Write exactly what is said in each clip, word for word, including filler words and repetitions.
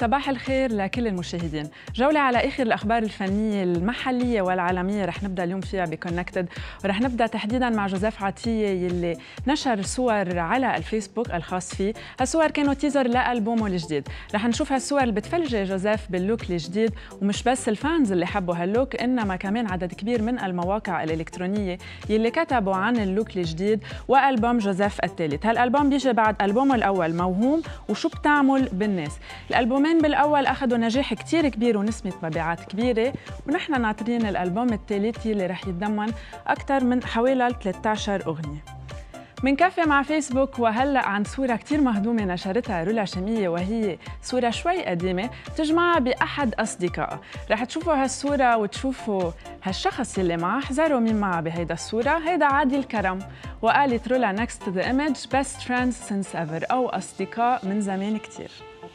صباح الخير لكل المشاهدين. جولة على آخر الأخبار الفنية المحلية والعالمية رح نبدأ اليوم فيها بكونكتد، ورح نبدأ تحديداً مع جوزيف عطية يلي نشر صور على الفيسبوك الخاص فيه. هالصور كانوا تيزر لألبومه الجديد. رح نشوف هالصور اللي بتفلجي جوزيف باللوك الجديد، ومش بس الفانز اللي حبوا هاللوك، إنما كمان عدد كبير من المواقع الإلكترونية يلي كتبوا عن اللوك الجديد وألبوم جوزيف الثالث. هالألبوم بيجي بعد ألبومه الأول موهوم وشو بتعمل بالناس. الألبومين بالأول أخذوا نجاح كتير كبير ونسبة مبيعات كبيرة، ونحن ناطرين الألبوم الثالث اللي رح يتضمن أكثر من حوالي ثلاثة عشر أغنية. منكفي مع فيسبوك وهلأ عن صورة كتير مهضومة نشرتها رولا شمية، وهي صورة شوي قديمة تجمعها بأحد أصدقائها. رح تشوفوا هالصورة وتشوفوا هالشخص اللي معه. احذروا مين معه بهيدا الصورة. هيدا عادل كرم، وقالت رولا next to the image best friends since ever، أو أصدقاء من زمان كتير.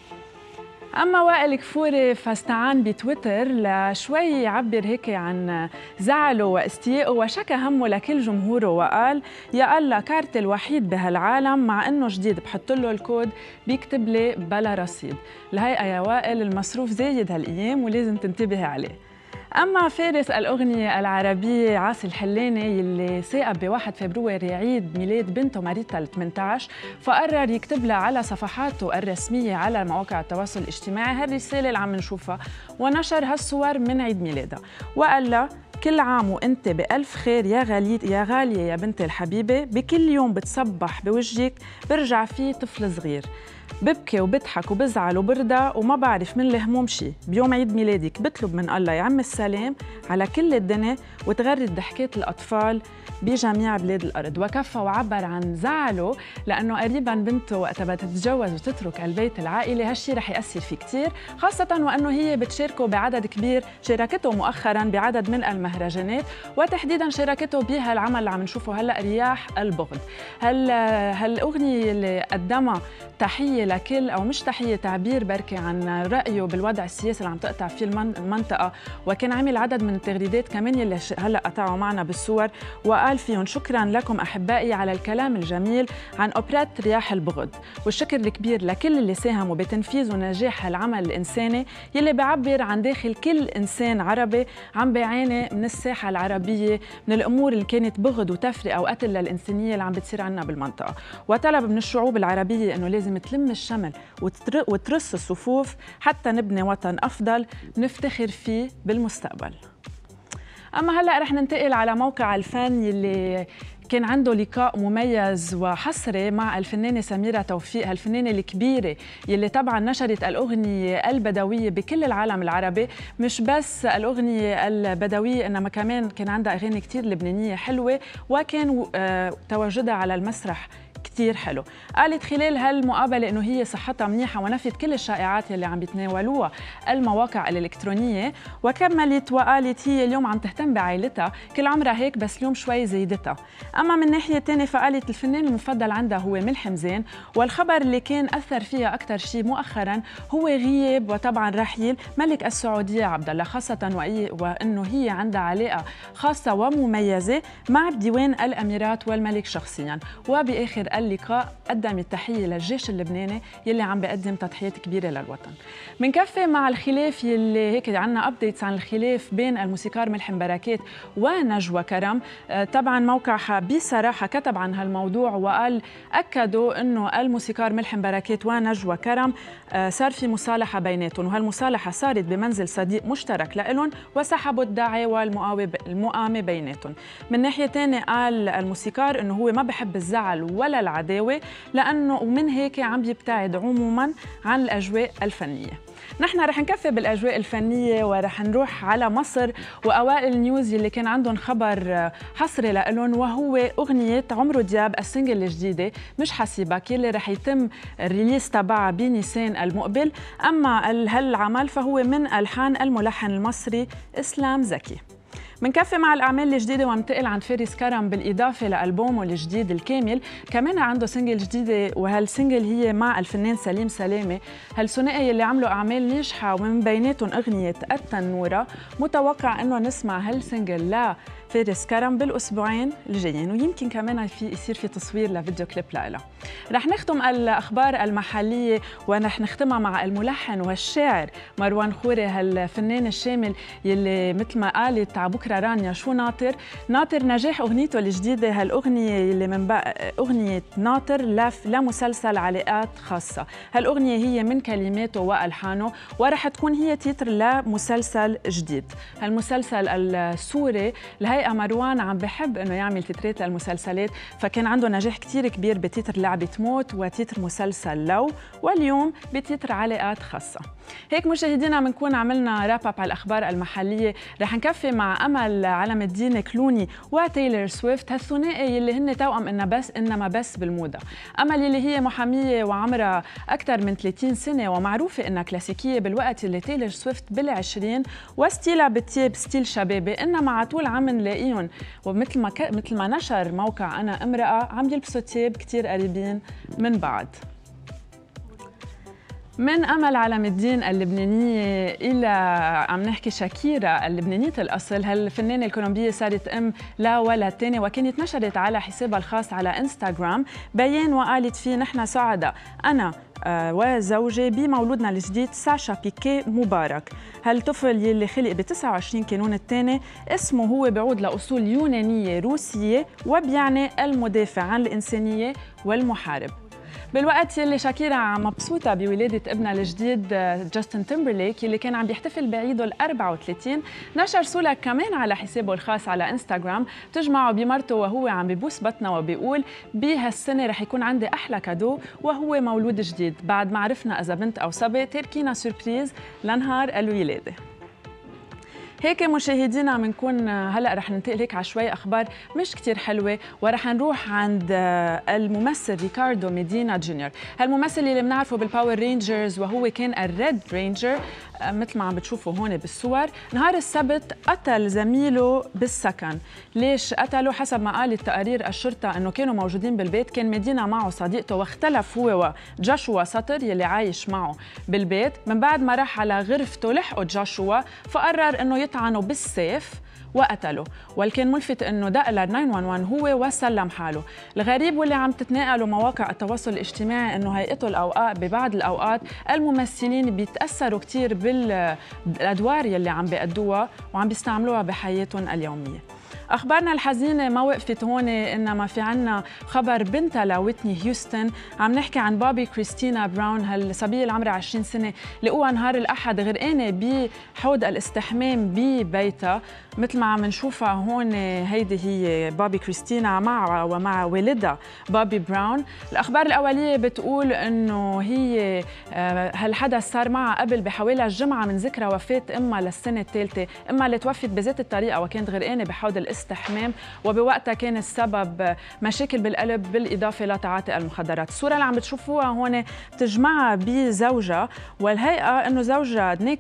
أما وائل كفوري فاستعان بتويتر لشوي يعبر هيك عن زعله واستيائه وشكى همه لكل جمهوره، وقال: يا الله كارت الوحيد بهالعالم مع إنه جديد بحط له الكود بيكتب لي بلا رصيد. الهيئة يا وائل المصروف زايد هالأيام ولازم تنتبهي عليه. أما فارس الأغنية العربية عاصي الحلاني يلي ساقب بواحد فبراير عيد ميلاد بنته ماريتا ال ثمانية عشر، فقرر يكتب لها على صفحاته الرسمية على مواقع التواصل الاجتماعي هالرسالة اللي عم نشوفها، ونشر هالصور من عيد ميلادها وقال لها: كل عام وانت بألف خير يا غالية يا غالية يا بنتي الحبيبة، بكل يوم بتصبح بوجهك برجع فيه طفل صغير، ببكي وبضحك وبزعل وبرضى وما بعرف من الهموم شي. بيوم عيد ميلادك بطلب من الله يعم السلام على كل الدنيا وتغرد ضحكات الأطفال بجميع بلاد الأرض. وكفى وعبر عن زعله لأنه قريباً بنته وقتها بدها تتجوز وتترك البيت العائلي هالشي رح يأثر فيه كتير، خاصة وأنه هي بتشاركه بعدد كبير، شاركته مؤخراً بعدد من المهرجانات، وتحديداً شاركته بهالعمل اللي عم نشوفه هلأ رياح البغض. هال هالأغنية اللي قدمها تحية لكل، أو مش تحية، تعبير بركي عن رأيه بالوضع السياسي اللي عم تقطع فيه المنطقة، وكان عامل عدد من التغريدات كمان يلي هلأ قطعوا معنا بالصور، وقال فيهم: شكراً لكم أحبائي على الكلام الجميل عن أوبرات رياح البغض، والشكر الكبير لكل اللي ساهموا بتنفيذ ونجاح هالعمل الإنساني يلي بيعبر عن داخل كل إنسان عربي عم بيعاني من الساحة العربية من الأمور اللي كانت بغض وتفرقة وقتل للإنسانية اللي عم بتصير عنا بالمنطقة. وطلب من الشعوب العربية إنه لازم تلم الشمل وترص الصفوف حتى نبني وطن أفضل نفتخر فيه بالمستقبل. أما هلأ رح ننتقل على موقع الفن يلي كان عنده لقاء مميز وحصري مع الفنانة سميرة توفيق، هالفنانة الكبيرة يلي طبعا نشرت الأغنية البدوية بكل العالم العربي. مش بس الأغنية البدوية، إنما كمان كان عندها أغاني كتير لبنانية حلوة، وكان تواجدها على المسرح كتير حلو. قالت خلال هالمقابلة إنه هي صحتها منيحة ونفت كل الشائعات اللي عم بيتناولوها المواقع الإلكترونية، وكملت وقالت هي اليوم عم تهتم بعائلتها، كل عمرها هيك بس اليوم شوي زيدتها. أما من ناحية تانية فقالت الفنان المفضل عندها هو ملحم زين، والخبر اللي كان أثر فيها أكثر شيء مؤخراً هو غياب وطبعاً رحيل ملك السعودية عبد الله، خاصة وإنه هي عندها علاقة خاصة ومميزة مع ديوان الأميرات والملك شخصياً. وبآخر اللقاء قدم التحية للجيش اللبناني يلي عم بيقدم تضحيات كبيرة للوطن. منكفي مع الخلاف يلي هيك عنا أبديتس عن الخلاف بين الموسيقار ملحم بركات ونجوى كرم. طبعا موقعها بصراحة كتب عن هالموضوع وقال أكدوا أنه الموسيقار ملحم بركات ونجوى كرم صار في مصالحة بيناتهم، وهالمصالحة صارت بمنزل صديق مشترك لإلهم وسحبوا الداعي والمقامة بيناتهم. من ناحية تانية قال الموسيقار أنه هو ما بحب الزعل ولا العداوة، لأنه ومن هيك عم بيبتعد عموماً عن الأجواء الفنية. نحن رح نكفي بالأجواء الفنية ورح نروح على مصر وأوائل النيوز اللي كان عندهم خبر حصري لإلهم، وهو أغنية عمرو دياب السنجل الجديدة مش حسيبك يلي رح يتم الريليس تبعها بنيسان المقبل. أما هالعمل فهو من ألحان الملحن المصري إسلام زكي. منكفي مع الأعمال الجديدة وننتقل عند فارس كرم بالإضافة لألبومه الجديد الكامل، كمان عنده سنجل جديدة، وهالسنجل هي مع الفنان سليم سلامة، هالثنائي اللي عملوا أعمال ناجحة ومن بيناتهم أغنية التنورة. متوقع إنه نسمع هالسنجل لفارس كرم بالأسبوعين الجايين، ويمكن كمان في يصير في تصوير لفيديو كليب لها. رح نختم الأخبار المحلية ورح نختمها مع الملحن والشاعر مروان خوري، هالفنان الشامل يلي مثل ما قالت على بكرة رانيا شو ناطر. ناطر نجاح أغنيته الجديدة، هالأغنية يلي من بقى أغنية ناطر لمسلسل علاقات خاصة. هالأغنية هي من كلماته وألحانه ورح تكون هي تيتر لمسلسل جديد. هالمسلسل السوري الهيئة مروان عم بحب إنه يعمل تترات للمسلسلات، فكان عنده نجاح كتير كبير بتيتر لعبة موت وتيتر مسلسل لو، واليوم بتيتر علاقات خاصة. هيك مشاهدينا بنكون عملنا راب اب على الأخبار المحلية. رح نكفي مع أمل علم الدين كلوني وتايلور سويفت، هالثنائي اللي هن توأم إنما بس إنما بس بالموضة. أمل اللي هي محامية وعمرها أكثر من ثلاثين سنة ومعروفة إنها كلاسيكية بالوقت اللي تايلور سويفت بالعشرين، وستيلها بتياب ستيل شبابي، إنما على طول عم نلاقيهم ومثل ما ك... مثل ما نشر موقع أنا امرأة عم يلبسوا تياب كتير قريبين من بعض. من أمل علم الدين اللبنانية إلى عم نحكي شاكيرا اللبنانية الأصل، هالفنانة الكولومبية صارت أم لا ولد تاني، وكانت نشرت على حسابها الخاص على إنستغرام بيان وقالت فيه: نحن سعداء أنا وزوجي بمولودنا الجديد ساشا بيكي مبارك. هالطفل يلي خلق ب تسعة وعشرين كانون الثاني، اسمه هو بيعود لأصول يونانية روسية وبيعني المدافع عن الإنسانية والمحارب. بالوقت يلي شاكيرا مبسوطة بولادة ابنها الجديد جاستن تيمبرليك يلي كان عم بيحتفل بعيده ال أربعة وثلاثين، نشر صورة كمان على حسابه الخاص على انستغرام تجمعه بمرته وهو عم ببوس بطنه وبيقول: بهالسنة رح يكون عندي أحلى كادو وهو مولود جديد، بعد ما عرفنا إذا بنت أو صبي تركينا سوربريز لنهار الولادة. هيك مشاهدينا بنكون هلا رح ننتقل هيك على شوي اخبار مش كتير حلوه، ورح نروح عند الممثل ريكاردو ميدينا جونيور، هالممثل اللي بنعرفه بالباور رينجرز وهو كان الريد رينجر مثل ما عم بتشوفوا هون بالصور. نهار السبت قتل زميله بالسكن. ليش قتله؟ حسب ما قالت تقارير الشرطه انه كانوا موجودين بالبيت، كان ميدينا معه صديقته واختلف هو وجاشوا سطر يلي عايش معه بالبيت. من بعد ما راح على غرفته لحقوا جاشوا، فقرر انه يطعنه بالسيف وقتله، والكان ملفت انه دق ل تسعة واحد واحد هو وسلم حاله. الغريب واللي عم تتناقله مواقع التواصل الاجتماعي انه هيئته الاوقات ببعض الاوقات الممثلين بيتاثروا كثير بالادوار يلي عم بيأدوها وعم بيستعملوها بحياتهم اليوميه. أخبارنا الحزينة ما وقفت هون، إنما في عنا خبر بنتها لويتني هيوستن. عم نحكي عن بابي كريستينا براون، هالصبية اللي عمرها عشرين سنة لقوها نهار الأحد غرقانة بحوض الاستحمام ببيتها. مثل ما عم نشوفها هون، هيدي هي بابي كريستينا مع ومع والدها بابي براون. الأخبار الأولية بتقول إنه هي هالحدث صار معها قبل بحوالي الجمعة من ذكرى وفاة أمها للسنة الثالثة، أمها اللي توفت بذات الطريقة وكانت غرقانة بحوض الاستحمام، وبوقتها كان السبب مشاكل بالقلب بالإضافة لتعاطي المخدرات. الصورة اللي عم بتشوفوها هون بتجمعها بزوجها، والهيئة إنه زوجها نيك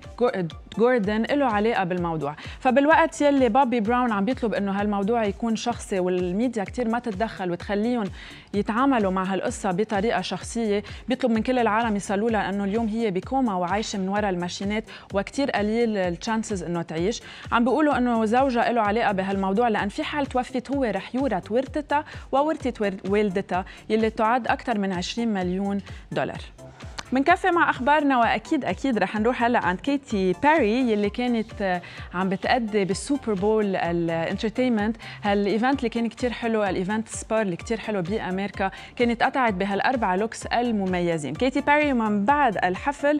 جوردن له علاقة بالموضوع. فبالوقت يلي بابي براون عم بيطلب انه هالموضوع يكون شخصي والميديا كتير ما تتدخل وتخليهم يتعاملوا مع هالقصة بطريقة شخصية، بيطلب من كل العالم يصلوا لها انه اليوم هي بكوما وعايشة من وراء الماشينات وكتير قليل التشانسز انه تعيش. عم بيقولوا انه زوجها له علاقة بهالموضوع، لان في حال توفت هو رح يورث ورثتها وورثة والدتها يلي تعد اكثر من عشرين مليون دولار. منكفي مع اخبارنا، واكيد اكيد رح نروح هلا عند كيتي بيري يلي كانت عم بتأدي بالسوبر بول الانترتينمنت، هالايفنت اللي كان كتير حلو، الايفنت سبار اللي كتير حلو بامريكا. كانت قطعت بهالاربع لوكس المميزين. كيتي بيري من بعد الحفل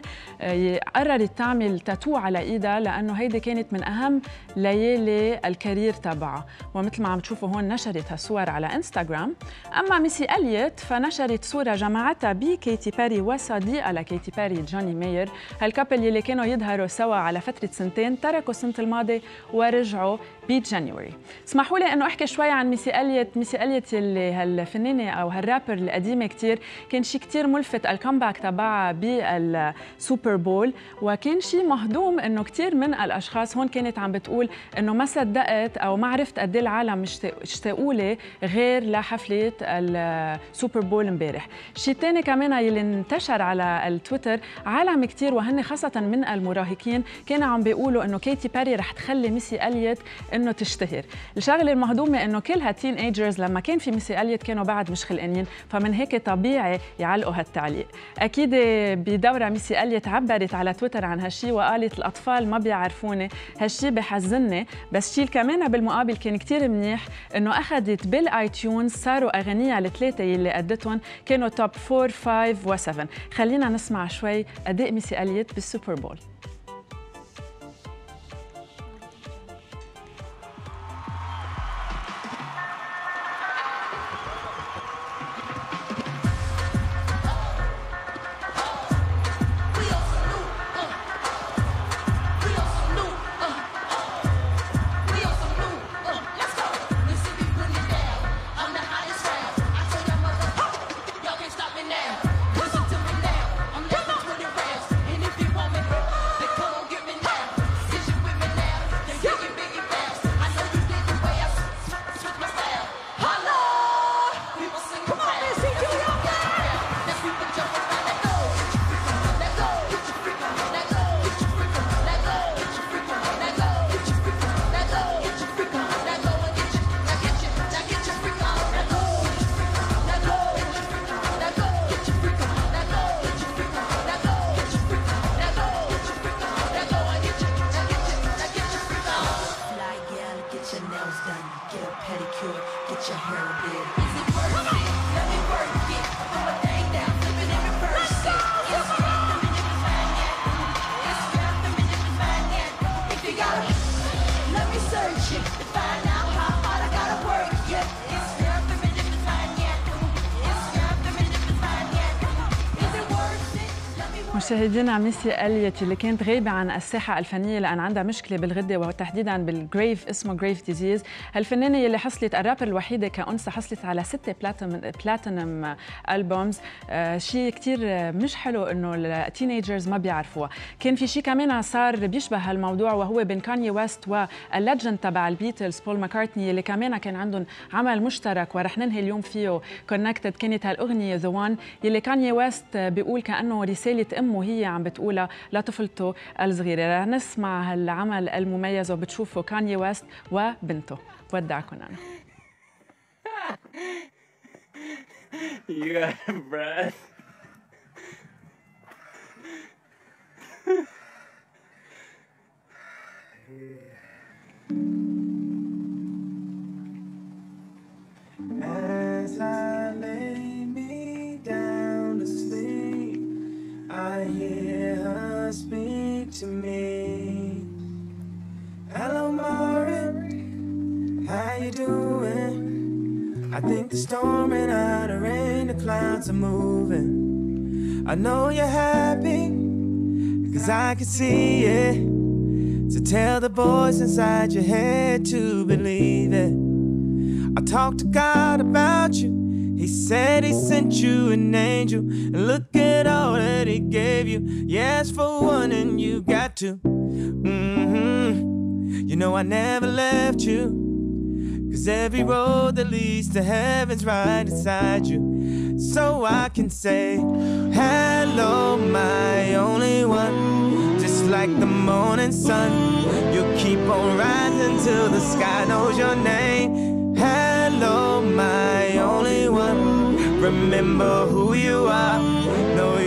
قررت تعمل تاتو على ايدها، لانه هيدي كانت من اهم ليالي الكارير تبعها، ومثل ما عم تشوفوا هون نشرت هالصور على انستغرام. اما ميسي اليوت فنشرت صوره جمعتها بكيتي بيري وصديق على كيتي بيري جوني ماير، هالكابل يلي كانوا يظهروا سوا على فترة سنتين تركوا السنة الماضية ورجعوا بجانيوري. اسمحوا لي انه احكي شوي عن ميسي اليوت. ميسي اليوت يلي هالفنانة او هالرابر القديمة كتير، كان شيء كتير ملفت الكامباك تبعها بالسوبر بول، وكان شيء مهضوم انه كتير من الاشخاص هون كانت عم بتقول انه ما صدقت او ما عرفت قد ايه العالم اشتاقوا لي غير لحفلة السوبر بول امبارح. شيء ثاني كمان يلي انتشر على على التويتر عالم كتير وهن خاصة من المراهقين كانوا عم بيقولوا إنه كيتي بيري رح تخلي ميسي إليوت إنه تشتهر. الشغلة المهضومة إنه كل هالتين ايجرز لما كان في ميسي إليوت كانوا بعد مش خلقانين، فمن هيك طبيعي يعلقوا هالتعليق. أكيد بدورة ميسي إليوت عبرت على تويتر عن هالشي وقالت الأطفال ما بيعرفوني، هالشي بحزني، بس شي كمان بالمقابل كان كتير منيح إنه أخذت بالاي تيونز صاروا أغانيها الثلاثة يلي أدتهم كانوا توب فور فايف و سفن. خلينا نسمع شوي أداء ميسي إليوت بالسوبر بول. مشاهدينا، ميسي إليوت اللي كانت غايبة عن الساحة الفنية لأن عندها مشكلة بالغدة وتحديداً بالجريف، اسمه جريف ديزيز. هالفنانة اللي حصلت الرابر الوحيدة كأنثى حصلت على ستة بلاتينم ألبومز، آه شيء كتير مش حلو إنه التينيجرز ما بيعرفوها. كان في شيء كمان صار بيشبه هالموضوع وهو بين كاني ويست والليجند تبع البيتلز بول ماكارتني اللي كمان كان عندهم عمل مشترك ورح ننهي اليوم فيه كونكتد. كانت هالأغنية ذا وان يلي كاني ويست بيقول كأنه رسالة أمه وهي عم بتقولها لطفلته الصغيرة. رح نسمع هالعمل المميز وبتشوفوا كاني ويست وبنته. بودعكم أنا. You got a breath. As I lay me down to sleep, I hear her speak to me. Hello, Maureen, how you doing? I think the storm ran out of rain, the clouds are moving. I know you're happy, cause I can see it. So tell the voice inside your head to believe it. I talked to God about you. He said he sent you an angel. And look at all that he gave you. You asked for one and you got two. Mm-hmm. You know I never left you. Cause every road that leads to heaven's right inside you. So I can say, hello, my only one. Just like the morning sun, you'll keep on rising till the sky knows your name. Hello, my only one. Remember who you are. Know